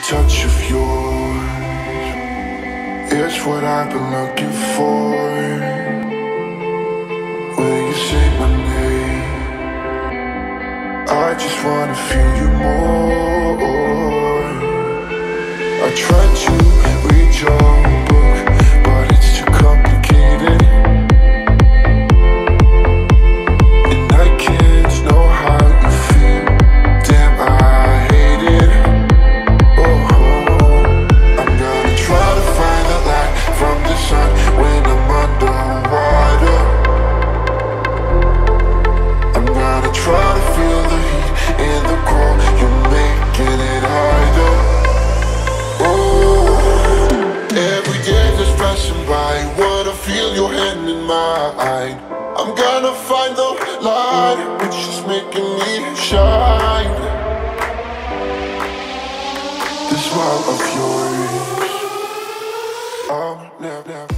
touch of yours is what I've been looking for. Will you say my name? I just wanna feel you more. I tried to read your book, but it's too complicated, and I can't know how you feel. Damn, I hate it. I'm gonna try to find the light from the sun when I'm underwater. I'm gonna try to feel the heat in the cold. You're making it harder. Every day that's passing by, wanna feel your hand in mine. I'm gonna find the light, which is making me shine. The smile of yours, I'll never